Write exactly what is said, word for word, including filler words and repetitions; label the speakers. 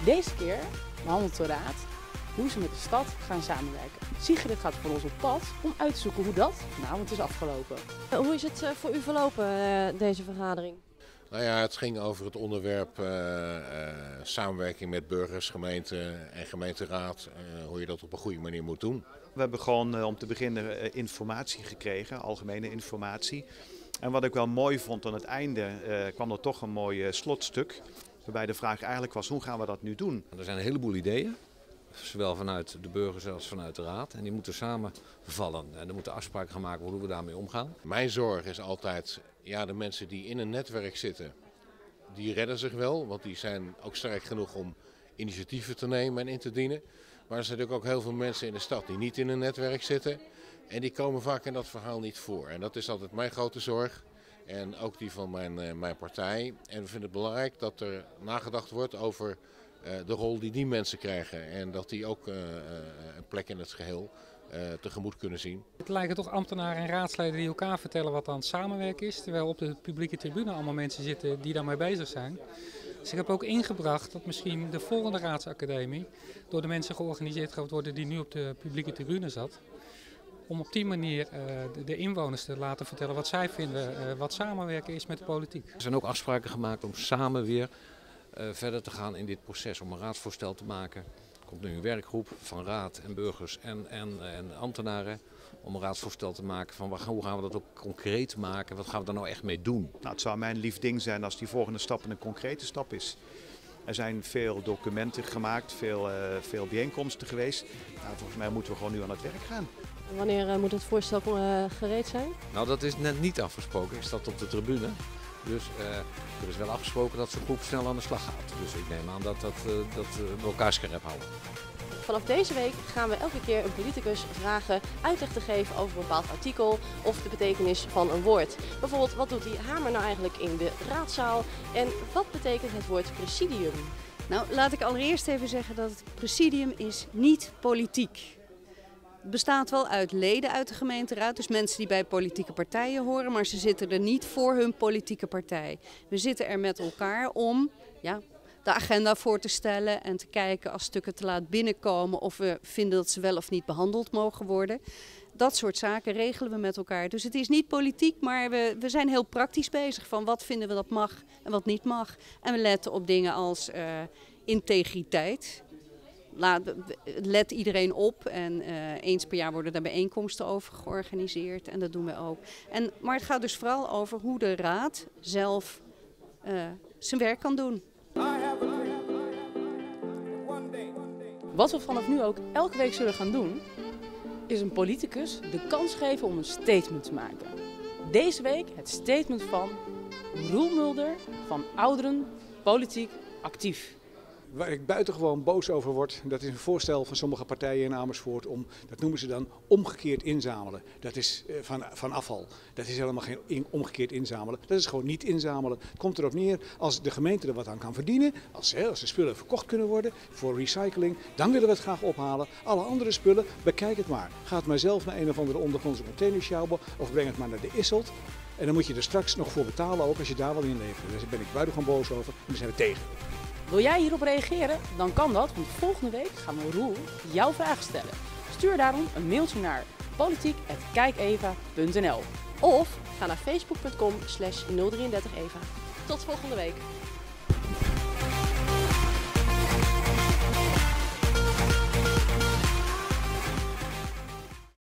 Speaker 1: Deze keer behandelt de Raad hoe ze met de stad gaan samenwerken. Sigrid gaat voor ons op pad om uit te zoeken hoe dat nou het is afgelopen.
Speaker 2: Hoe is het voor u verlopen, deze vergadering?
Speaker 3: Nou ja, het ging over het onderwerp uh, uh, samenwerking met burgers, gemeenten en gemeenteraad. Uh, hoe je dat op een goede manier moet doen.
Speaker 4: We hebben gewoon uh, om te beginnen uh, informatie gekregen, algemene informatie. En wat ik wel mooi vond aan het einde uh, kwam er toch een mooi uh, slotstuk. Waarbij de vraag eigenlijk was, hoe gaan we dat nu doen?
Speaker 5: Er zijn een heleboel ideeën, zowel vanuit de burgers als vanuit de raad. En die moeten samenvallen. En er moeten afspraken gemaakt worden hoe we daarmee omgaan.
Speaker 3: Mijn zorg is altijd, ja, de mensen die in een netwerk zitten, die redden zich wel. Want die zijn ook sterk genoeg om initiatieven te nemen en in te dienen. Maar er zijn natuurlijk ook heel veel mensen in de stad die niet in een netwerk zitten. En die komen vaak in dat verhaal niet voor. En dat is altijd mijn grote zorg. En ook die van mijn, uh, mijn partij. En we vinden het belangrijk dat er nagedacht wordt over uh, de rol die die mensen krijgen. En dat die ook uh, uh, een plek in het geheel uh, tegemoet kunnen zien.
Speaker 6: Het lijken toch ambtenaren en raadsleden die elkaar vertellen wat aan het samenwerken is. Terwijl op de publieke tribune allemaal mensen zitten die daarmee bezig zijn. Dus ik heb ook ingebracht dat misschien de volgende raadsacademie door de mensen georganiseerd gaat worden die nu op de publieke tribune zat. Om op die manier uh, de, de inwoners te laten vertellen wat zij vinden, uh, wat samenwerken is met de politiek.
Speaker 5: Er zijn ook afspraken gemaakt om samen weer uh, verder te gaan in dit proces, om een raadsvoorstel te maken. Er komt nu een werkgroep van raad en burgers en, en, en ambtenaren om een raadsvoorstel te maken van hoe gaan we dat ook concreet maken, wat gaan we daar nou echt mee doen.
Speaker 4: Nou, het zou mijn lief ding zijn als die volgende stap een concrete stap is. Er zijn veel documenten gemaakt, veel, uh, veel bijeenkomsten geweest. Nou, volgens mij moeten we gewoon nu aan het werk gaan.
Speaker 2: Wanneer uh, moet het voorstel uh, gereed zijn?
Speaker 5: Nou, dat is net niet afgesproken. Ik sta op de tribune. Dus uh, er is wel afgesproken dat zo'n groep snel aan de slag gaat. Dus ik neem aan dat, dat, uh, dat uh, we elkaar scherp houden.
Speaker 2: Vanaf deze week gaan we elke keer een politicus vragen uitleg te geven over een bepaald artikel of de betekenis van een woord. Bijvoorbeeld, wat doet die hamer nou eigenlijk in de raadzaal en wat betekent het woord presidium?
Speaker 7: Nou, laat ik allereerst even zeggen dat het presidium is niet politiek. Het bestaat wel uit leden uit de gemeenteraad, dus mensen die bij politieke partijen horen, maar ze zitten er niet voor hun politieke partij. We zitten er met elkaar om ja, de agenda voor te stellen en te kijken als stukken te laat binnenkomen of we vinden dat ze wel of niet behandeld mogen worden. Dat soort zaken regelen we met elkaar. Dus het is niet politiek, maar we, we zijn heel praktisch bezig van wat vinden we dat mag en wat niet mag. En we letten op dingen als uh, integriteit. Laat, let iedereen op en uh, eens per jaar worden daar bijeenkomsten over georganiseerd en dat doen we ook. En, maar het gaat dus vooral over hoe de raad zelf uh, zijn werk kan doen.
Speaker 1: Wat we vanaf nu ook elke week zullen gaan doen, is een politicus de kans geven om een statement te maken. Deze week het statement van Roel Mulder van Ouderen Politiek Actief.
Speaker 8: Waar ik buitengewoon boos over word, dat is een voorstel van sommige partijen in Amersfoort om, dat noemen ze dan, omgekeerd inzamelen. Dat is uh, van, van afval. Dat is helemaal geen in, omgekeerd inzamelen. Dat is gewoon niet inzamelen. Het komt erop neer, als de gemeente er wat aan kan verdienen, als, hè, als de spullen verkocht kunnen worden voor recycling, dan willen we het graag ophalen. Alle andere spullen, bekijk het maar. Ga het maar zelf naar een of andere ondergrondse container sjouwen of breng het maar naar de Isselt. En dan moet je er straks nog voor betalen ook als je daar wel in levert. Dus daar ben ik buitengewoon boos over en daar zijn we tegen.
Speaker 1: Wil jij hierop reageren? Dan kan dat, want volgende week gaan we Roel jouw vragen stellen. Stuur daarom een mailtje naar politiek apenstaartje kijkeva punt n l
Speaker 2: Of ga naar facebook punt com slash nul drieëndertig eva. Tot volgende week.